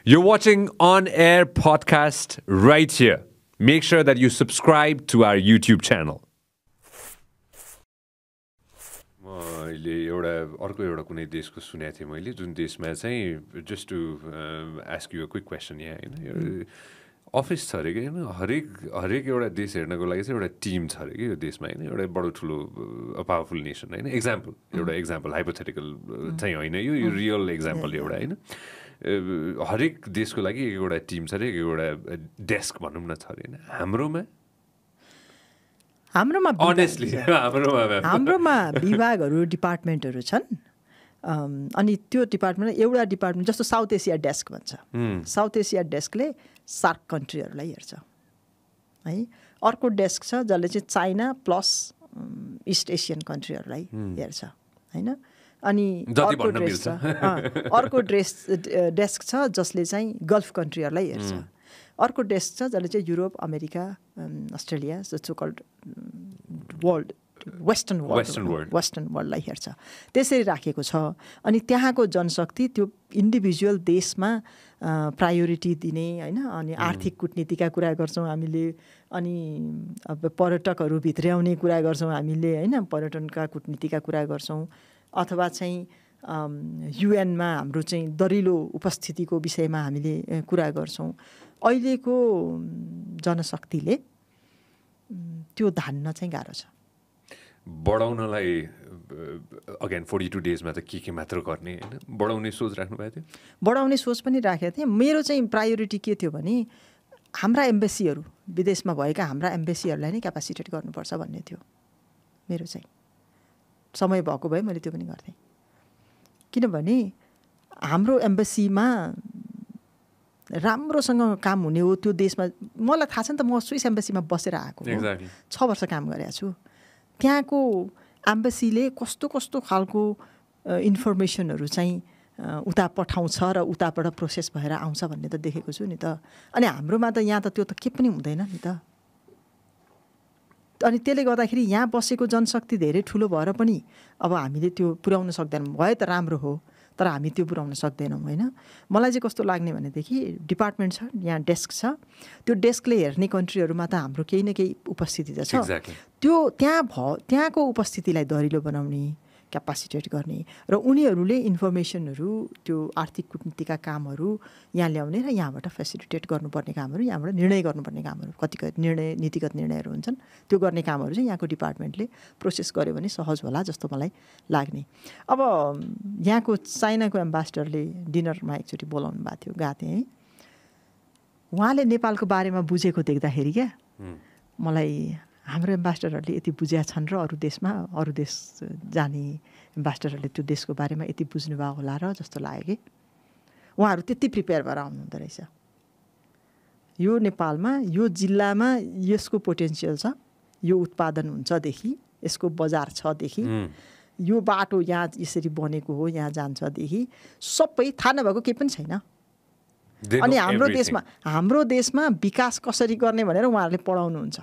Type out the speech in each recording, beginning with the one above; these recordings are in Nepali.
You're watching On Air podcast right here. Make sure that you subscribe to our YouTube channel. मैले अर्को एउटा कुनै देशको सुनेको थिएँ मैले जुन देशमा चाहिँ just to ask you a quick question यहाँ हैन अफिस छ अरे कि हैन हरेक एउटा देश हेर्नको लागि चाहिँ एउटा टिम छ अरे कि यो देशमा हैन एउटा बडो ठुलो पावरफुल नेसन हैन एउटा एक्जाम्पल हाइपोथेटिकल चाहिँ होइन यो रियल एक्जाम्पल एउटा हैन हरेक देशको लागि एउटा टिम छ अरे एउटा डेस्क भनौँ न छ अरे हैन हाम्रोमा विभागहरू डिपार्टमेन्टहरू छन् अनि त्यो डिपार्टमेन्ट एउटा डिपार्टमेन्ट जस्तो साउथ एसिया डेस्क भन्छ साउथ एसिया डेस्कले सार्क कन्ट्रीहरूलाई हेर्छ है अर्को डेस्क छ जसले चाहिँ चाइना प्लस इस्ट एसियन कन्ट्रीहरूलाई हेर्छ हैन अनि अर्को डेस्क छ जसले चाहिँ गल्फ कन्ट्रीहरूलाई हेर्छ अर्को डेस्क छ जसले चाहिँ Europe America Australia so called world western वर्ल्डलाई हेर्छ त्यसरी राखेको छ अनि त्यहाँको जनशक्ति त्यो इन्डिभिजुअल देशमा प्रायोरिटी दिने हैन अनि आर्थिक कूटनीतिका कुरा गर्छौँ हामीले अनि अब पर्यटकहरू भित्र्याउने कुरा गर्छौँ हामीले हैन पर्यटनका कूटनीतिका कुरा गर्छौँ अथवा चाहिँ युएनमा हाम्रो चाहिँ दरिलो उपस्थितिको विषयमा हामीले कुरा गर्छौँ अहिलेको जनशक्तिले त्यो धान्न चाहिँ गाह्रो छ बढाउनलाई अगेन 42 डेजमा त के मात्र गर्ने हैन बढाउने सोच राख्नु भएको थियो बढाउने सोच पनि राखेको थिएँ मेरो चाहिँ प्रायोरिटी के थियो भने हाम्रा एम्बेसीहरू विदेशमा भएका हाम्रा एम्बेसीहरूलाई नै क्यापासिटेट गर्नुपर्छ भन्ने थियो मेरो चाहिँ समय भएको भए मैले त्यो पनि गर्थेँ किनभने हाम्रो एम्बेसीमा राम्रोसँग काम हुने हो त्यो देशमा मलाई थाहा छ नि त म स्विस एम्बेसीमा बसेर आएको 6 वर्ष काम गरेको छु त्यहाँको एम्बेसीले कस्तो कस्तो खालको इन्फर्मेसनहरू चाहिँ उता पठाउँछ र उताबाट प्रोसेस भएर आउँछ भन्ने त देखेको छु नि त अनि हाम्रोमा त यहाँ त त्यो त के पनि हुँदैन नि त अनि त्यसले गर्दाखेरि यहाँ बसेको जनशक्ति धेरै ठुलो भएर पनि अब हामीले त्यो पुर्याउन सक्दैनौँ भए त राम्रो हो तर हामी त्यो पुर्याउन सक्दैनौँ हैन मलाई चाहिँ कस्तो लाग्ने भनेदेखि डिपार्टमेन्ट छ यहाँ डेस्क छ त्यो डेस्कले हेर्ने कन्ट्रीहरूमा त हाम्रो केही न केही उपस्थिति त छ त्यो त्यहाँको उपस्थितिलाई दरिलो बनाउने क्यापासिटेट गर्ने र उनीहरूले इन्फर्मेसनहरू त्यो आर्थिक कूटनीतिका कामहरू यहाँ ल्याउने र यहाँबाट फेसिलिटेट गर्नुपर्ने कामहरू यहाँबाट निर्णय गर्नुपर्ने कामहरू कतिको नीतिगत निर्णयहरू हुन्छन् त्यो गर्ने कामहरू चाहिँ यहाँको डिपार्टमेन्टले प्रोसेस गर्यो भने सहज होला जस्तो मलाई लाग्ने अब यहाँको चाइनाको एम्बेसडरले डिनरमा एकचोटि बोलाउनु भएको थियो गएको थिएँ है उहाँले नेपालको बारेमा बुझेको देख्दाखेरि क्या मलाई हाम्रो एम्बेसडरहरूले यति बुझेका छन् र अरू देश जाने एम्बेसडरहरूले त्यो देशको बारेमा यति बुझ्नु भएको होला र जस्तो लाग्यो कि उहाँहरू त्यति प्रिपेयर भएर आउनुहुँदो रहेछ यो नेपालमा यो जिल्लामा यसको पोटेन्सियल छ यो उत्पादन हुन्छदेखि यसको बजार छदेखि यो बाटो यहाँ यसरी बनेको हो यहाँ जान्छदेखि सबै थाहा नभएको केही पनि छैन अनि हाम्रो देशमा विकास कसरी गर्ने भनेर उहाँहरूले पढाउनुहुन्छ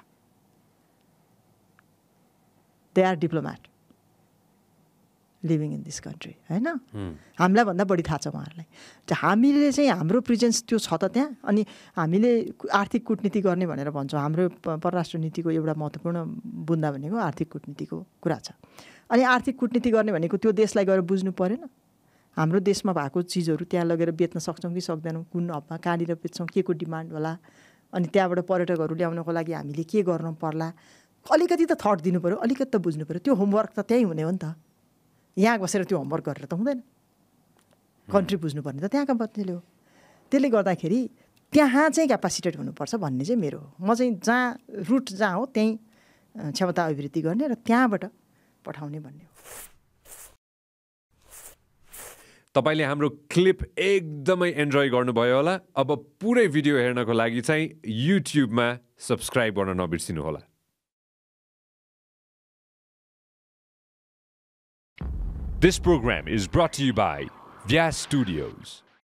They are diplomat living in this country हैन हामीलाई भन्दा बढी थाहा छ उहाँहरूलाई हामीले चाहिँ हाम्रो प्रेजेन्स त्यो छ त त्यहाँ अनि हामीले आर्थिक कूटनीति गर्ने भनेर भन्छौँ हाम्रो परराष्ट्र नीतिको एउटा महत्त्वपूर्ण बुँदा भनेको आर्थिक कूटनीतिको कुरा छ अनि आर्थिक कूटनीति गर्ने भनेको त्यो देशलाई गएर बुझ्नु परेन हाम्रो देशमा भएको चिजहरू त्यहाँ लगेर बेच्न सक्छौँ कि सक्दैनौँ कुन हबमा कहाँनिर बेच्छौँ के को डिमान्ड होला अनि त्यहाँबाट पर्यटकहरू ल्याउनको लागि हामीले के गर्नु पर्ला अलिकति त थट दिनु पर्यो अलिकति त बुझ्नु पर्यो त्यो होमवर्क त त्यहीँ हुने हो नि त यहाँ बसेर त्यो होमवर्क गरेर त हुँदैन कन्ट्री बुझ्नुपर्ने त त्यहाँका बच्चेले हो त्यसले गर्दाखेरि त्यहाँ चाहिँ क्यापासिटेट हुनुपर्छ भन्ने चाहिँ मेरो हो म चाहिँ जहाँ रुट जहाँ हो त्यहीँ क्षमता अभिवृद्धि गर्ने र त्यहाँबाट पठाउने भन्ने हो तपाईले हाम्रो क्लिप एकदमै एन्जोय गर्नुभयो होला अब पुरै भिडियो हेर्नको लागि चाहिँ युट्युबमा सब्स्क्राइब गर्न नबिर्सिनु होला This program is brought to you by Vyas Studios.